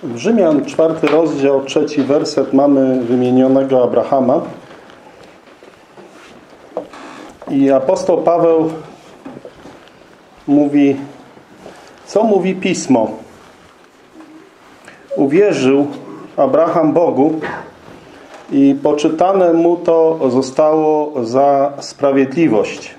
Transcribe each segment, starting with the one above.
W Rzymian 4 rozdział, 3 werset mamy wymienionego Abrahama. I apostoł Paweł mówi, co mówi Pismo? Uwierzył Abraham Bogu i poczytane mu to zostało za sprawiedliwość.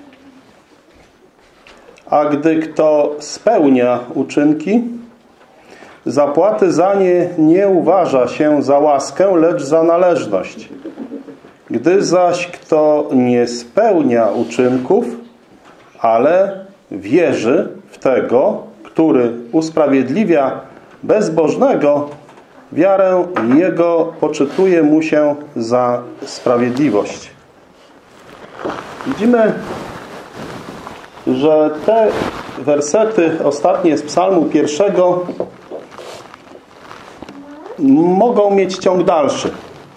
A gdy kto spełnia uczynki, zapłaty za nie nie uważa się za łaskę, lecz za należność. Gdy zaś kto nie spełnia uczynków, ale wierzy w tego, który usprawiedliwia bezbożnego, wiarę jego poczytuje mu się za sprawiedliwość. Widzimy, że te wersety ostatnie z Psalmu 1 mogą mieć ciąg dalszy.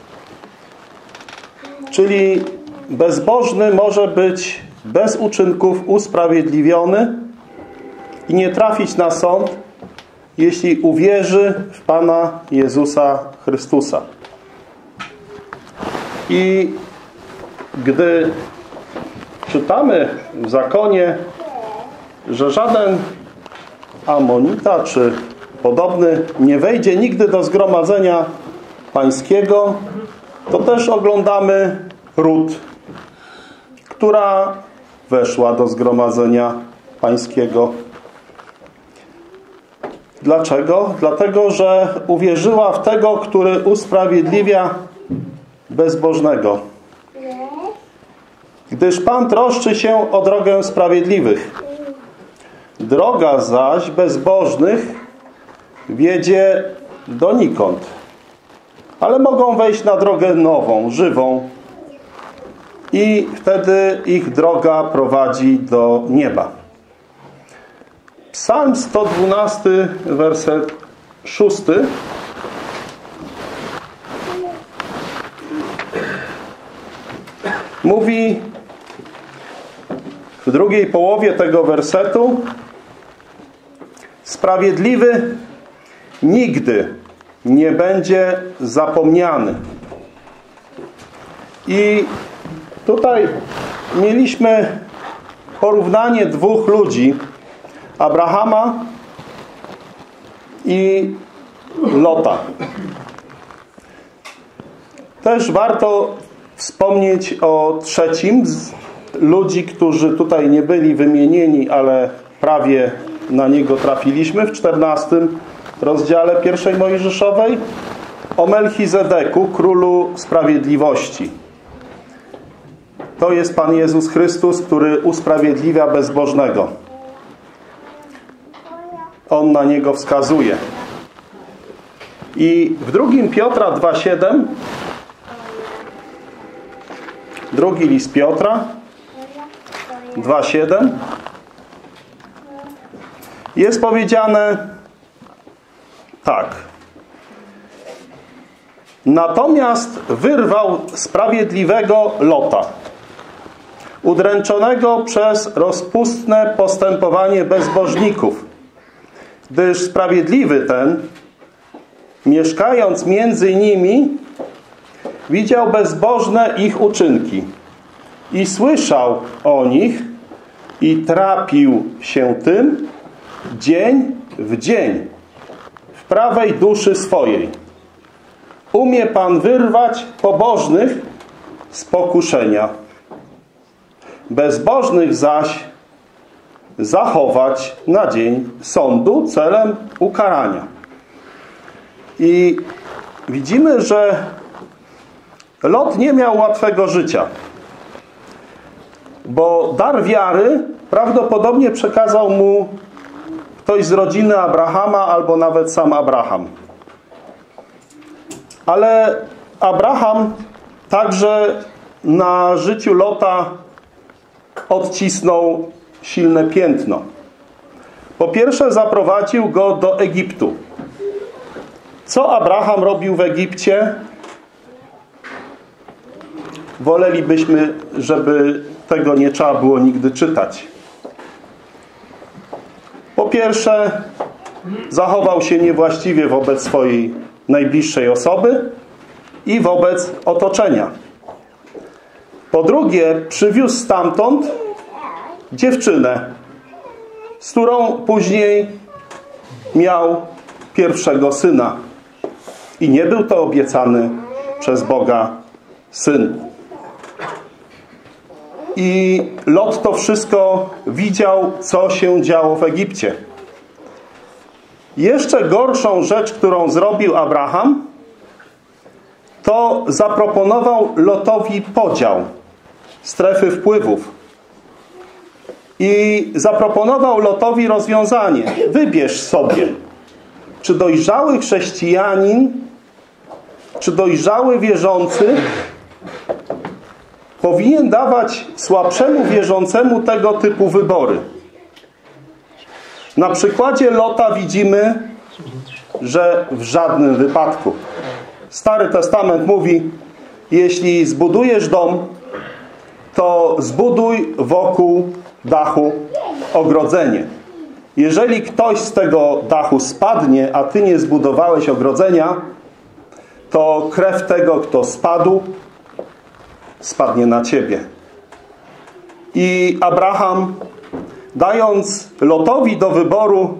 Czyli bezbożny może być bez uczynków usprawiedliwiony i nie trafić na sąd, jeśli uwierzy w Pana Jezusa Chrystusa. I gdy czytamy w zakonie, że żaden Amonita czy podobny nie wejdzie nigdy do zgromadzenia pańskiego, to też oglądamy Rut, która weszła do zgromadzenia pańskiego. Dlaczego? Dlatego, że uwierzyła w tego, który usprawiedliwia bezbożnego. Gdyż Pan troszczy się o drogę sprawiedliwych. Droga zaś bezbożnych wiedzie donikąd. Ale mogą wejść na drogę nową, żywą. I wtedy ich droga prowadzi do nieba. Psalm 112, werset 6. Mówi w drugiej połowie tego wersetu: sprawiedliwy nigdy nie będzie zapomniany. I tutaj mieliśmy porównanie dwóch ludzi, Abrahama i Lota. Też warto wspomnieć o trzecim z ludzi, którzy tutaj nie byli wymienieni, ale prawie na niego trafiliśmy w 14 rozdziale pierwszej Mojżeszowej, o Melchizedeku, królu sprawiedliwości. To jest Pan Jezus Chrystus, który usprawiedliwia bezbożnego. On na niego wskazuje. I w 2 Piotra 2,7, drugi list Piotra 2,7, jest powiedziane tak. Natomiast wyrwał sprawiedliwego Lota, udręczonego przez rozpustne postępowanie bezbożników, gdyż sprawiedliwy ten, mieszkając między nimi, widział bezbożne ich uczynki i słyszał o nich i trapił się tym dzień w dzień w prawej duszy swojej. Umie Pan wyrwać pobożnych z pokuszenia, bezbożnych zaś zachować na dzień sądu celem ukarania. I widzimy, że Lot nie miał łatwego życia, bo dar wiary prawdopodobnie przekazał mu ktoś z rodziny Abrahama albo nawet sam Abraham. Ale Abraham także na życiu Lota odcisnął silne piętno. Po pierwsze, zaprowadził go do Egiptu. Co Abraham robił w Egipcie? Wolelibyśmy, żeby tego nie trzeba było nigdy czytać. Po pierwsze, zachował się niewłaściwie wobec swojej najbliższej osoby i wobec otoczenia. Po drugie, przywiózł stamtąd dziewczynę, z którą później miał pierwszego syna. I nie był to obiecany przez Boga syn. I Lot to wszystko widział, co się działo w Egipcie. Jeszcze gorszą rzecz, którą zrobił Abraham, to zaproponował Lotowi podział strefy wpływów. I zaproponował Lotowi rozwiązanie. Wybierz sobie, czy dojrzały chrześcijanin, czy dojrzały wierzący powinien dawać słabszemu wierzącemu tego typu wybory. Na przykładzie Lota widzimy, że w żadnym wypadku. Stary Testament mówi, jeśli zbudujesz dom, to zbuduj wokół dachu ogrodzenie. Jeżeli ktoś z tego dachu spadnie, a ty nie zbudowałeś ogrodzenia, to krew tego, kto spadł, spadnie na ciebie. I Abraham, dając Lotowi do wyboru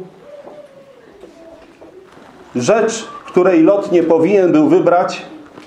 rzecz, której Lot nie powinien był wybrać,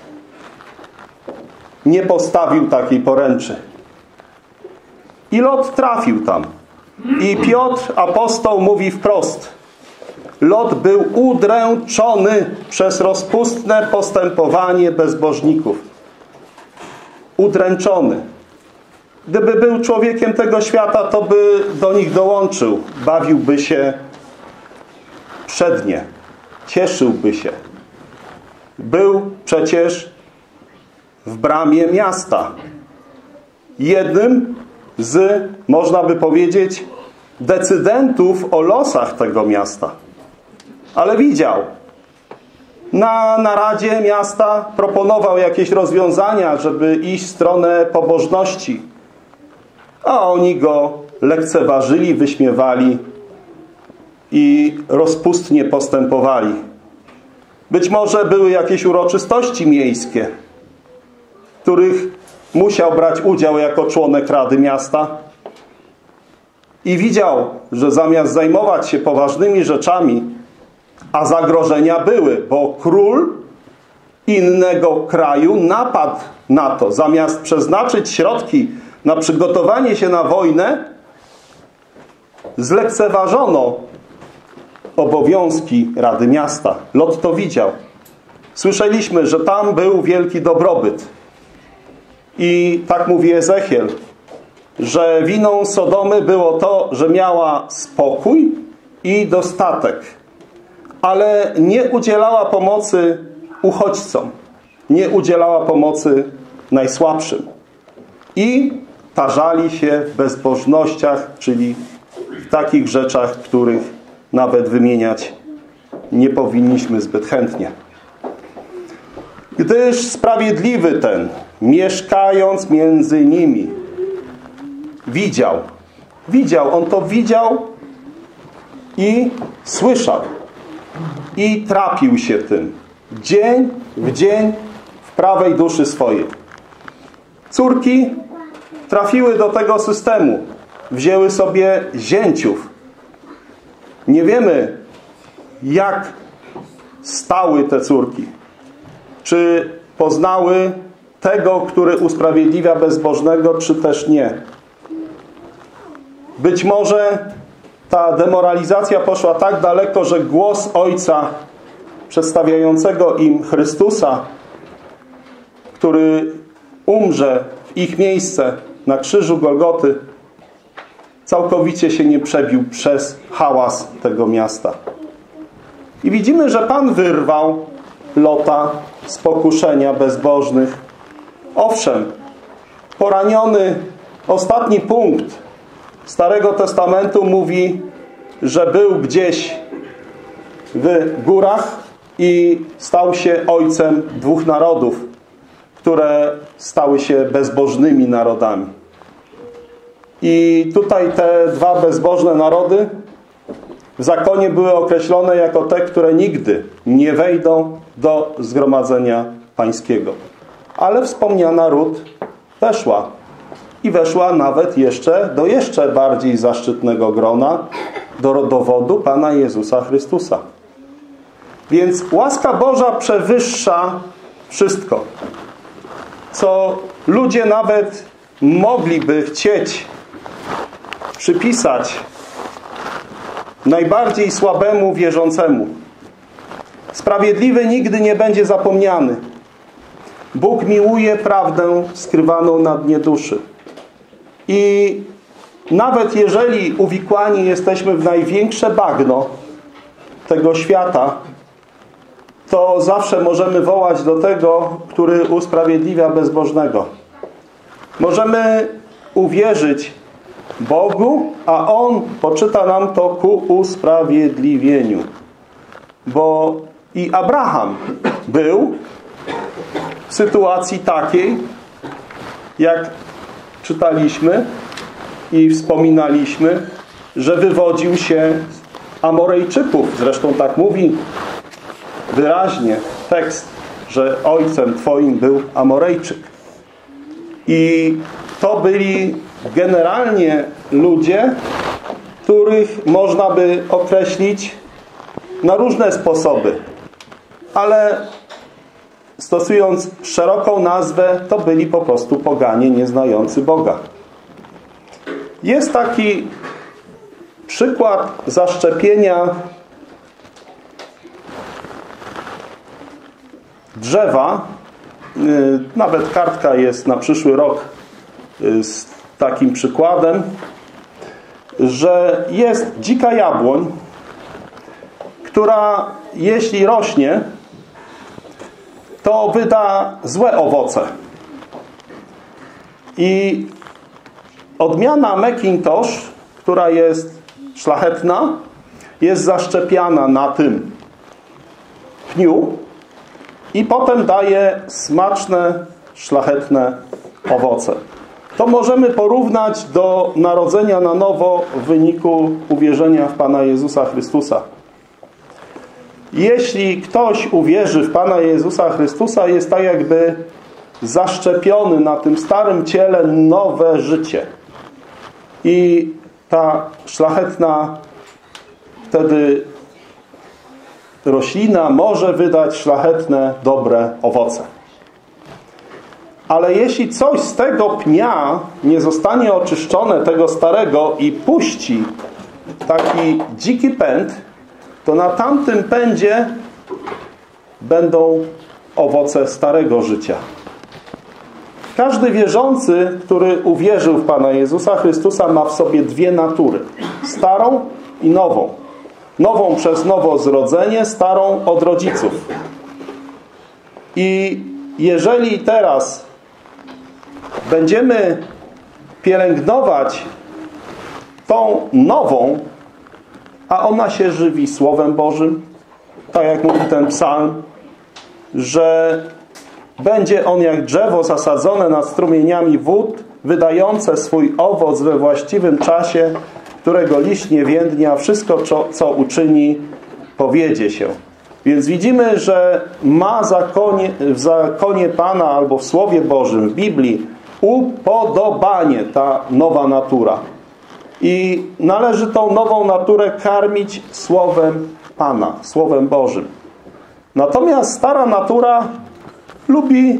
nie postawił takiej poręczy. I Lot trafił tam. I Piotr, apostoł, mówi wprost: Lot był udręczony przez rozpustne postępowanie bezbożników. Udręczony. Gdyby był człowiekiem tego świata, to by do nich dołączył. Bawiłby się przednie. Cieszyłby się. Był przecież w bramie miasta. Jednym z, można by powiedzieć, decydentów o losach tego miasta. Ale widział. Na naradzie miasta proponował jakieś rozwiązania, żeby iść w stronę pobożności. A oni go lekceważyli, wyśmiewali i rozpustnie postępowali. Być może były jakieś uroczystości miejskie, w których musiał brać udział jako członek Rady Miasta i widział, że zamiast zajmować się poważnymi rzeczami, a zagrożenia były, bo król innego kraju napadł na to. Zamiast przeznaczyć środki na przygotowanie się na wojnę, zlekceważono obowiązki Rady Miasta. Lot to widział. Słyszeliśmy, że tam był wielki dobrobyt. I tak mówi Ezechiel, że winą Sodomy było to, że miała spokój i dostatek, ale nie udzielała pomocy uchodźcom, nie udzielała pomocy najsłabszym. I tarzali się w bezbożnościach, czyli w takich rzeczach, których nawet wymieniać nie powinniśmy zbyt chętnie. Gdyż sprawiedliwy ten, mieszkając między nimi, widział, on to widział i słyszał i trapił się tym dzień w dzień w prawej duszy swojej. Córki trafiły do tego systemu, wzięły sobie zięciów. Nie wiemy, jak stały te córki. Czy poznały tego, który usprawiedliwia bezbożnego, czy też nie. Być może ta demoralizacja poszła tak daleko, że głos Ojca przedstawiającego im Chrystusa, który umrze w ich miejsce na krzyżu Golgoty, całkowicie się nie przebił przez hałas tego miasta. I widzimy, że Pan wyrwał Lota z pokuszenia bezbożnych. Owszem, poraniony ostatni punkt Starego Testamentu mówi, że był gdzieś w górach i stał się ojcem dwóch narodów, które stały się bezbożnymi narodami. I tutaj te dwa bezbożne narody w zakonie były określone jako te, które nigdy nie wejdą do zgromadzenia pańskiego. Ale wspomniana Rut weszła. I weszła nawet do jeszcze bardziej zaszczytnego grona, do rodowodu Pana Jezusa Chrystusa. Więc łaska Boża przewyższa wszystko, co ludzie nawet mogliby chcieć przypisać najbardziej słabemu wierzącemu. Sprawiedliwy nigdy nie będzie zapomniany. Bóg miłuje prawdę skrywaną na dnie duszy. I nawet jeżeli uwikłani jesteśmy w największe bagno tego świata, to zawsze możemy wołać do tego, który usprawiedliwia bezbożnego. Możemy uwierzyć Bogu, a On poczyta nam to ku usprawiedliwieniu. Bo i Abraham był w sytuacji takiej, jak czytaliśmy i wspominaliśmy, że wywodził się z Amorejczyków. Zresztą tak mówi wyraźnie tekst, że ojcem twoim był Amorejczyk. I to byli generalnie ludzie, których można by określić na różne sposoby. Ale stosując szeroką nazwę, to byli po prostu poganie nieznający Boga. Jest taki przykład zaszczepienia drzewa. Nawet kartka jest na przyszły rok z takim przykładem, że jest dzika jabłoń, która jeśli rośnie, to wyda złe owoce. I odmiana McIntosh, która jest szlachetna, jest zaszczepiana na tym pniu i potem daje smaczne, szlachetne owoce. To możemy porównać do narodzenia na nowo w wyniku uwierzenia w Pana Jezusa Chrystusa. Jeśli ktoś uwierzy w Pana Jezusa Chrystusa, jest tak jakby zaszczepiony na tym starym ciele nowe życie. I ta szlachetna wtedy roślina może wydać szlachetne, dobre owoce. Ale jeśli coś z tego pnia nie zostanie oczyszczone, tego starego, i puści taki dziki pęd, to na tamtym pędzie będą owoce starego życia. Każdy wierzący, który uwierzył w Pana Jezusa Chrystusa, ma w sobie dwie natury. Starą i nową. Nową przez nowozrodzenie, starą od rodziców. I jeżeli teraz będziemy pielęgnować tą nową, a ona się żywi Słowem Bożym, tak jak mówi ten psalm, że będzie on jak drzewo zasadzone nad strumieniami wód, wydające swój owoc we właściwym czasie, którego liść nie więdnie, a wszystko, co uczyni, powiedzie się. Więc widzimy, że ma w zakonie Pana albo w Słowie Bożym, w Biblii, upodobanie ta nowa natura. I należy tą nową naturę karmić Słowem Pana, Słowem Bożym. Natomiast stara natura lubi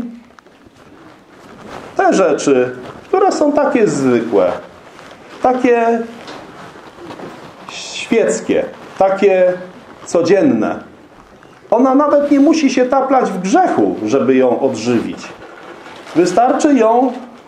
te rzeczy, które są takie zwykłe, takie świeckie, takie codzienne. Ona nawet nie musi się taplać w grzechu, żeby ją odżywić. Wystarczy ją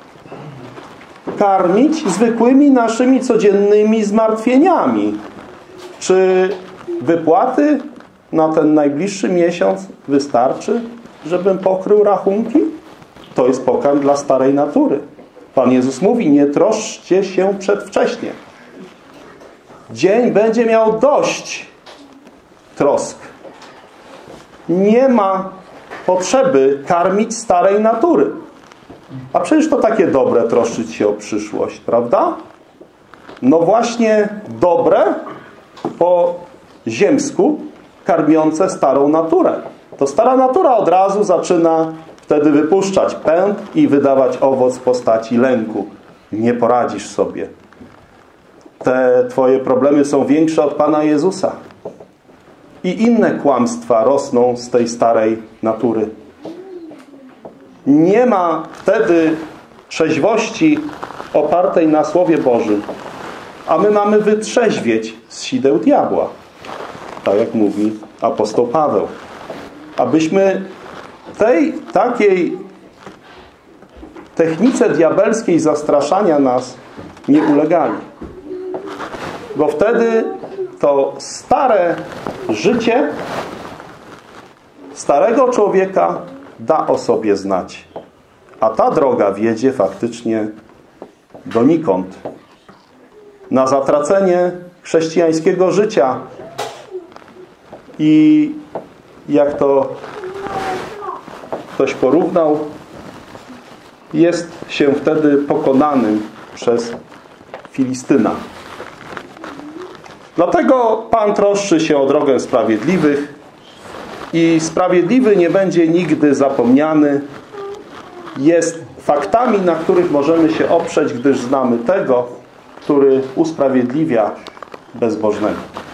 karmić zwykłymi naszymi codziennymi zmartwieniami. Czy wypłaty na ten najbliższy miesiąc wystarczy, żebym pokrył rachunki? To jest pokarm dla starej natury. Pan Jezus mówi, nie troszczcie się przedwcześnie. Dzień będzie miał dość trosk. Nie ma potrzeby karmić starej natury. A przecież to takie dobre troszczyć się o przyszłość, prawda? No właśnie dobre po ziemsku, karmiące starą naturę. To stara natura od razu zaczyna wtedy wypuszczać pęd i wydawać owoc w postaci lęku. Nie poradzisz sobie. Te twoje problemy są większe od Pana Jezusa. I inne kłamstwa rosną z tej starej natury. Nie ma wtedy trzeźwości opartej na Słowie Bożym. A my mamy wytrzeźwieć z sideł diabła. Tak jak mówi apostoł Paweł. Abyśmy tej takiej technice diabelskiej zastraszania nas nie ulegali. Bo wtedy to stare życie starego człowieka da o sobie znać. A ta droga wiedzie faktycznie donikąd. Na zatracenie chrześcijańskiego życia. I jak to ktoś porównał, jest się wtedy pokonanym przez Filistyna. Dlatego Pan troszczy się o drogę sprawiedliwych i sprawiedliwy nie będzie nigdy zapomniany. Jest faktami, na których możemy się oprzeć, gdyż znamy tego, który usprawiedliwia bezbożnego.